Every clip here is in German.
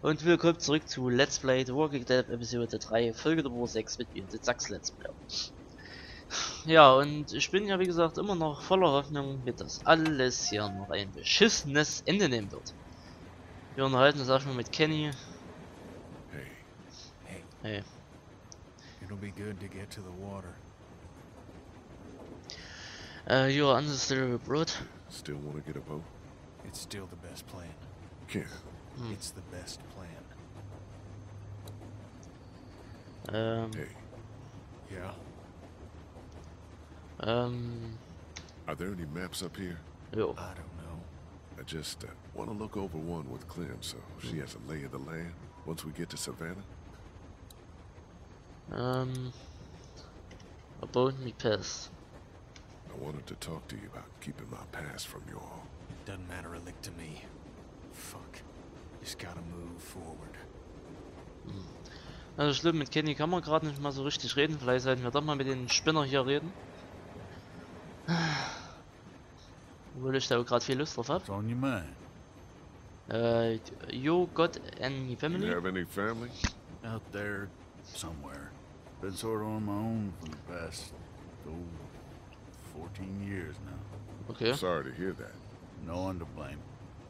Und willkommen zurück zu Let's Play The Walking Dead Episode 3, Folge Nummer 6 mit mir, den Sachs Let's Player. Ja, und ich bin ja wie gesagt immer noch voller Hoffnung, mit das alles hier noch ein beschissenes Ende nehmen wird. Wir unterhalten uns erstmal mit Kenny. Hey, Hey. it'll be good to get to the water. You are unnecessary abroad. Still want to get a boat? It's still the best plan. Ken, It's the best plan. hey, Yeah. are there any maps up here? Jo. I don't know. I just want to look over one with Clem so she has a lay of the land once we get to Savannah. About me pass. I wanted to talk to you about keeping my past from you all. Doesn't matter a lick to me. Fuck. Just gotta move forward. Also schlimm, mit Kenny kann man gerade nicht mal so richtig reden. Vielleicht sollten wir doch mal mit den Spinner hier reden. Obwohl ich da gerade viel Lust drauf habe. What's on your mind? You got any You family? have any family? Out there, somewhere. Been sort of on my own for the past, 14 years now. Okay. Sorry to hear that. No one to blame.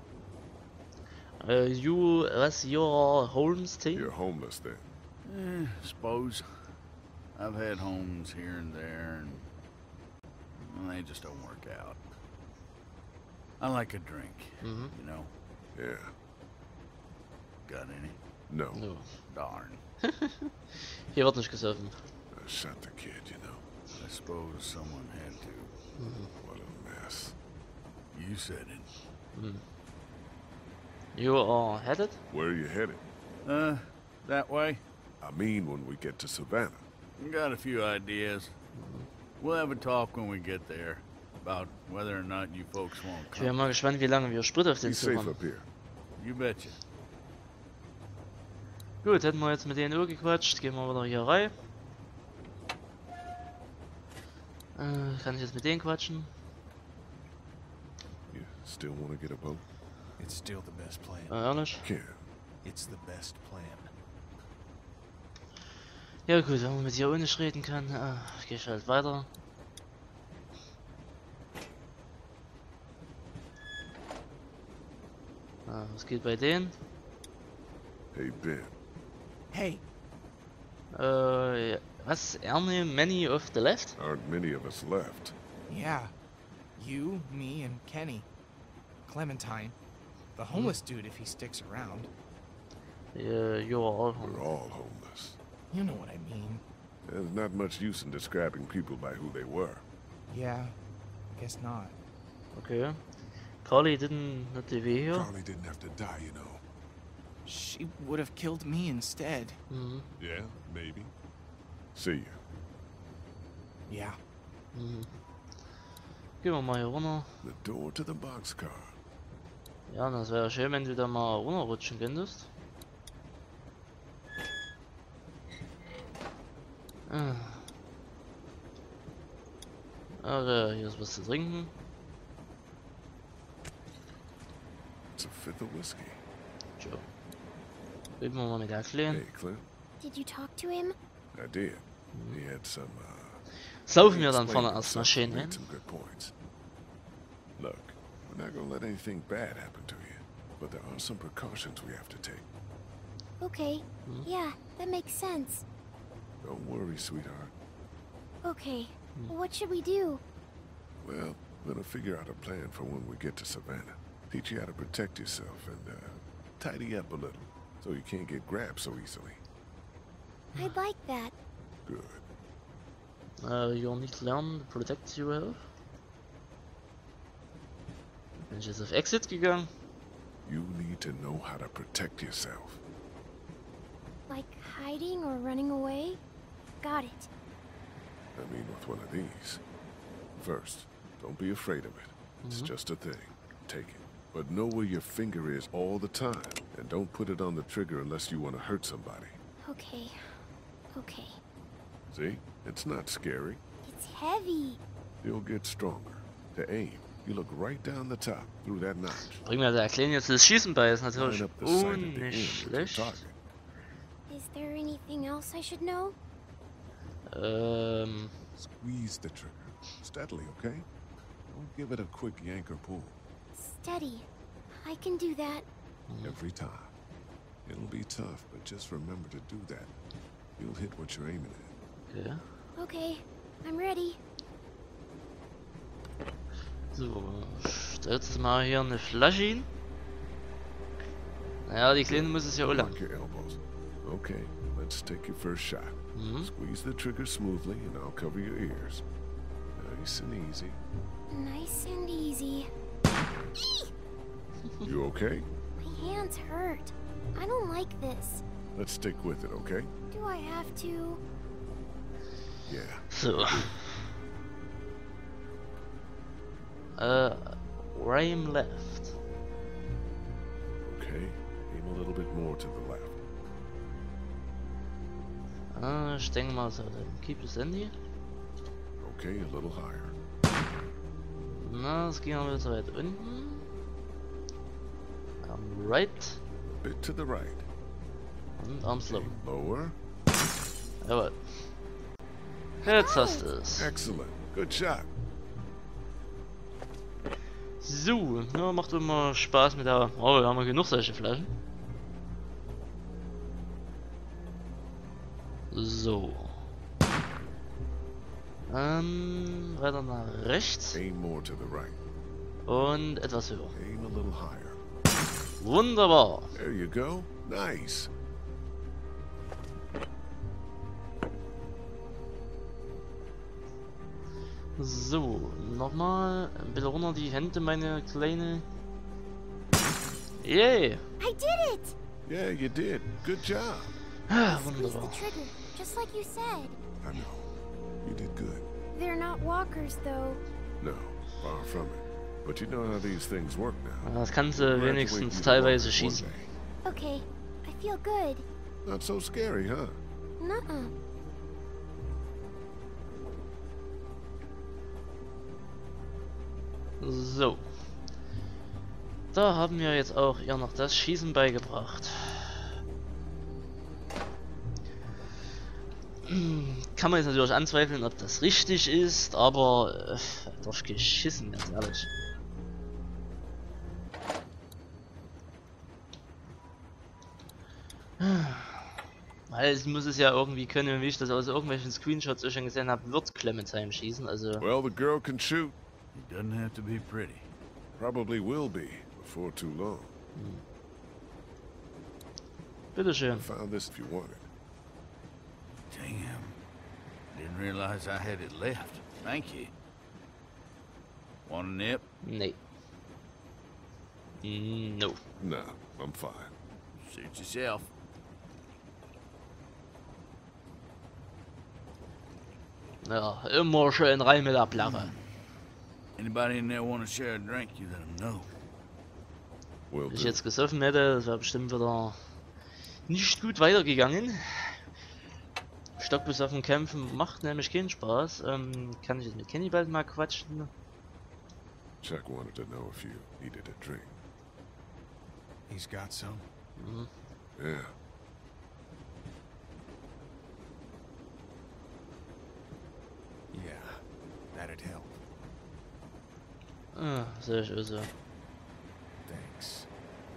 What's your homestay? You're homeless then. Suppose. I've had homes here and there, and well, they just don't work out. I like a drink, you know. Yeah. Got any? No. No. Darn. Hier wird nicht gesoffen. I shot the kid, you know. I suppose someone had to. What a mess. You said it. You are headed? Where are you headed? That way? I mean when we get to Savannah. Got a few ideas. We'll have a talk when we get there about whether or not you folks won't Ich bin come. mal gespannt, wie lange wir Sprit auf den Be Zug safe haben. up here. You betcha. Gut, hätten wir jetzt mit denen gequatscht, gehen wir wieder hier rein. Kann ich jetzt mit denen quatschen? You still want to get a boat? It's still the best plan. Ehrlich? Ken, It's the best plan. Ja gut, wenn man mit ihr auch nicht reden kann, gehe ich halt weiter. Was geht bei denen? hey Ben, Hey, Was? Ernie, many of the left? aren't many of us left. yeah. You, me, and Kenny. Clementine. The homeless dude if he sticks around. You are all We're all homeless. You know what I mean. There's not much use in describing people by who they were. Yeah, guess not. Okay. Carly didn't not TV here. Carly didn't have to die, you know. She would have killed me instead. Yeah, maybe. See you. Yeah. Gehen wir mal hier runter. The door to the boxcar. Ja, das wäre schön, wenn du da mal runterrutschen könntest. Okay, hier ist was zu trinken. It's a fifth of whiskey. Tja. Reden wir mal mit der Kleinen. Hey, Clint. Did you talk to him? I did. He had some, Saufen wir dann explained vorne erstmal himself schön and hin. made some good points. Look, we're not gonna let anything bad happen to you, but there are some precautions we have to take. Okay. Yeah, that makes sense. Don't worry, sweetheart. Okay. What should we do? Well, we're gonna figure out a plan for when we get to Savannah. Teach you how to protect yourself and, tidy up a little, so you can't get grabbed so easily. I'd like that. Good. You'll need to learn to protect yourself. Bin ich jetzt auf Exit gegangen? You need to know how to protect yourself. Like hiding or running away? Got it. I mean, with one of these. First, don't be afraid of it. It's just a thing. Take it. But know where your finger is all the time, and don't put it on the trigger unless you want to hurt somebody. Okay. Okay. See? It's not scary. It's heavy. You'll get stronger. To aim, You look right down the top through that notch. Bring mir der Kleine jetzt das Schießen bei, ist natürlich Line up the sight at the end nicht with your schlecht. target. Is there anything else I should know? Squeeze the trigger. Steadily, okay? Don't give it a quick yank or pull. Steady. I can do that. Every time. It'll be tough, but just remember to do that. You'll hit what you're aiming at. Okay. Okay, I'm ready. So, stellst du mal hier eine Flasche hin. Naja, die Kleine muss es ja auch lang. Lock your elbows. Okay, let's take your first shot. Squeeze the trigger smoothly, and I'll cover your ears. Nice and easy. Nice and easy. You okay? My hands hurt. I don't like this. Let's stick with it, okay? Do I have to? Yeah. So. Aim left. Okay. Aim a little bit more to the left. Ich denke mal so, dann keep das Handy. Okay, a little higher. Na, es ging aber wieder so weit unten. Right. A bit to the right. Und Arms low. Lower. Jawohl. Jetzt hast du es. Excellent. Good shot. So, ja, macht immer Spaß mit der... Oh, da haben wir genug solche Flaschen. So. Weiter nach rechts. Aim more to the right. Und etwas höher. Aim a little higher. Wunderbar. There you go. Nice. So, nochmal ein bisschen runter die Hände, meine Kleine. Yay! I did it! Yeah, you did. Good job. Ah, Squeeze wunderbar. the trigger, just like you said. I know. You did good. They're not walkers, though. No, far from it. But you know how these things work now. Das kannst du Graduate wenigstens you to teilweise walkers one schießen. day. Okay, I feel good. Not so scary, huh? Nuh-uh. So. Da haben wir jetzt auch ihr noch das Schießen beigebracht. Kann man jetzt natürlich anzweifeln, ob das richtig ist, aber drauf geschissen, ganz ehrlich. Weil es muss es ja irgendwie können, wie ich das aus irgendwelchen Screenshots schon gesehen habe, wird Clementine schießen, also... Well, the girl can shoot. It doesn't have to be pretty. Probably will be before too long. Bitteschön. I found this if you want it. Damn. Didn't realize I had it left. Thank you. Want a nip? Nee. No. No, I'm fine. Suit yourself. Ja, immer schön rein mit der Plaffe. Anybody in there want to share a drink, you let them know. Will Wenn ich do. jetzt gesoffen hätte, das wäre bestimmt wieder nicht gut weitergegangen. Stockbesoffen kämpfen macht nämlich keinen Spaß. Kann ich jetzt mit Kenny bald mal quatschen? Chuck wanted to know if you needed a drink. He's got some. Yeah. Yeah, that'd help. Ah, sehr schön so. Thanks.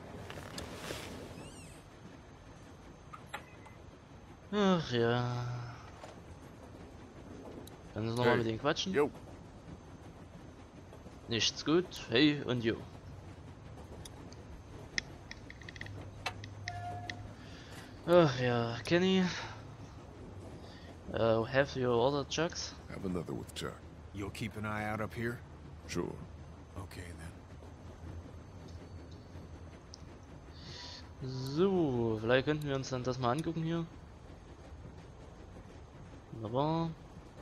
Ach ja. Kannst du nochmal Hey. mit ihm quatschen? Yo. Nichts gut. Hey und jo. Ach ja, Kenny. Have you ordered Chucks? Have another with Chuck. You'll keep an eye out up here? Sure. Okay, then. So, vielleicht könnten wir uns dann das mal angucken hier. Wunderbar.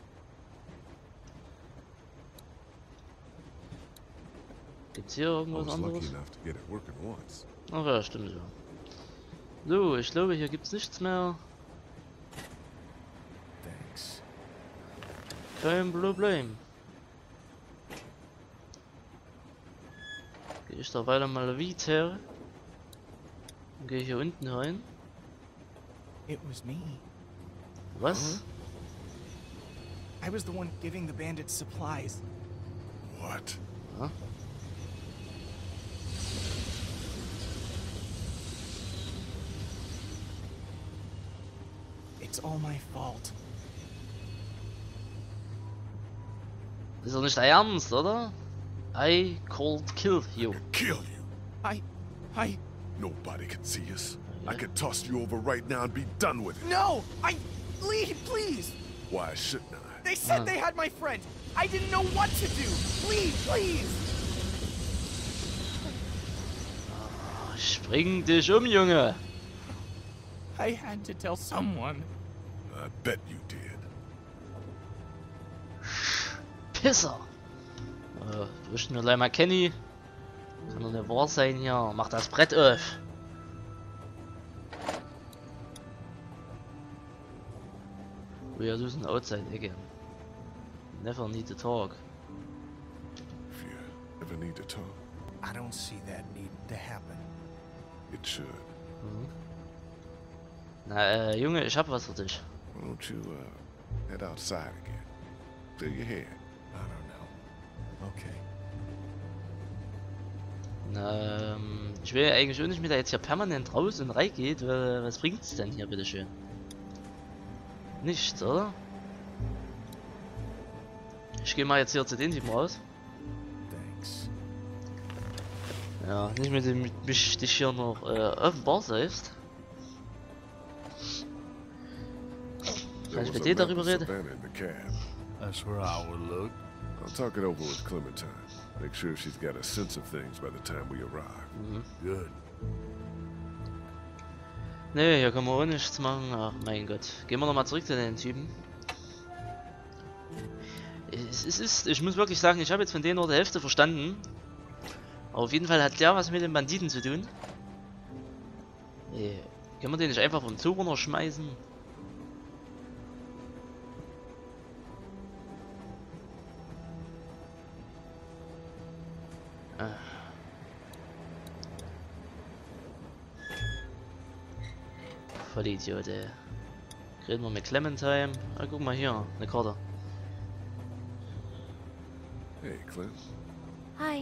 Gibt's hier I irgendwas was lucky anderes? enough to get it working once. Ach ja, stimmt ja. So, ich glaube hier gibt's nichts mehr. Thanks. Kein Problem. ich da weiter mal weiter. Dann gehe ich hier unten rein. It was me. Was? I was the one giving the bandits supplies. What? Ja. It's all my fault. Ist doch nicht dein Ernst, oder? I cold kill you. Kill you. I... Nobody can see us. I could toss you over right now and be done with it. No! Leave, please! Why shouldn't I? They said they had my friend! I didn't know what to do! Please! Spring dich Junge! I had to tell someone. I bet you did. Pisser! Drückt mir gleich mal Kenny. Kann doch nicht wahr sein hier. Mach das Brett auf. We are losing outside again. Never need to talk. If you ever need to talk, I don't see that needing to happen. it should. Na, Junge, ich hab was für dich. Why don't you head outside again? Clear your head. I don't know. Okay. Ich will eigentlich auch nicht mit der jetzt hier permanent raus und rein geht, weil was bringt's denn hier, bitteschön? Nichts, oder? Ich gehe mal jetzt hier zu den Typen raus. Thanks. Ja, nicht mit dem mich dich hier noch offenbar selbst. Kann ich mit dir darüber reden? Savannah in the cab. That's where I would look. I'll talk it over with Clementine. Make sure she's got a sense of things by the time we arrive. Good. Ne, hier kann man auch nichts machen. Ach mein Gott. Gehen wir nochmal zurück zu den Typen. Ich muss wirklich sagen, ich habe jetzt von denen nur die Hälfte verstanden. Aber auf jeden Fall hat der was mit den Banditen zu tun. Können wir den nicht einfach vom Zug runterschmeißen? Voll Idiot, ey. Reden wir mit Clementine. Ah, guck mal hier, eine Karte. Hey, Clint. Hi.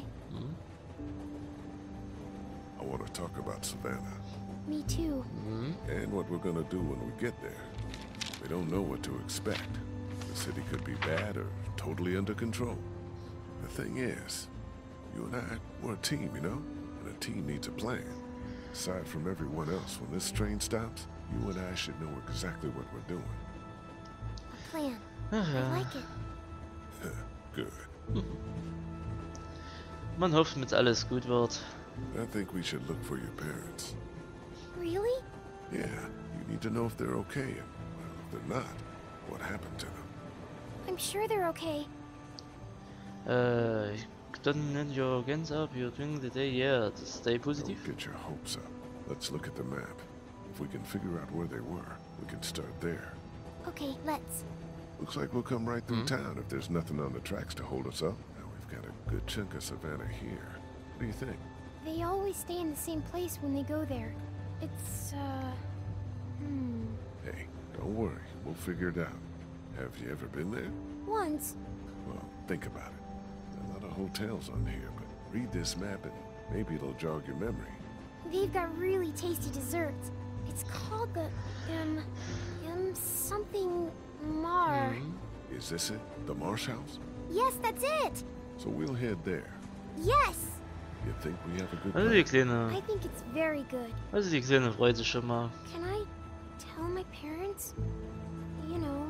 I want to talk about Savannah. Me too. And what we're gonna do when we get there. We don't know what to expect. The city could be bad or totally under control. The thing is, you and I, we're a team, you know? And a team needs a plan. Aside from everyone else, when this train stops, you and I should know exactly what we're doing. A plan. I like it. Good. Man hofft, mit alles gut wird. I think we should look for your parents. Really? Yeah, you need to know if they're okay. And, well, if they're not, what happened to them? I'm sure they're okay. Don't your gains up, you're doing the day, yeah, to stay positive. Don't get your hopes up. Let's look at the map. If we can figure out where they were, we can start there. Okay, let's. Looks like we'll come right through town if there's nothing on the tracks to hold us up. Now we've got a good chunk of Savannah here. What do you think? They always stay in the same place when they go there. It's, Hey, don't worry. We'll figure it out. Have you ever been there? once. Well, think about it. There are a lot of hotels on here, but read this map and maybe it'll jog your memory. They've got really tasty desserts. It's called the, something Mar. Is this it? The Marsh House? Yes, that's it! So we'll head there. Yes! You think we have a good Also plan? die Kleine, I think it's very good. freut sich schon mal. Can I tell my parents? You know.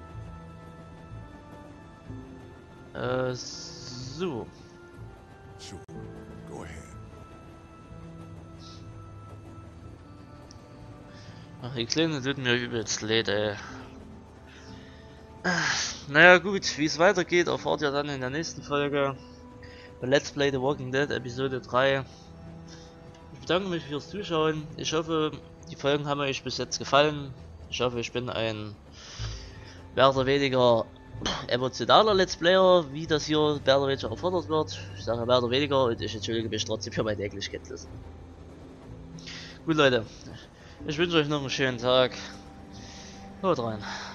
So. Sure. Go ahead. Ach, die Kleine tut mir übelst leid, ey. Naja gut, wie es weitergeht, erfahrt ihr dann in der nächsten Folge bei Let's Play The Walking Dead Episode 3. Ich bedanke mich fürs Zuschauen. Ich hoffe, die Folgen haben euch bis jetzt gefallen. Ich hoffe, ich bin ein mehr oder weniger emotionaler Let's Player, wie das hier mehr oder weniger erfordert wird. Ich sage mehr oder weniger und ich entschuldige mich trotzdem für meine Englischkenntnisse. Gut Leute, ich wünsche euch noch einen schönen Tag. Haut rein.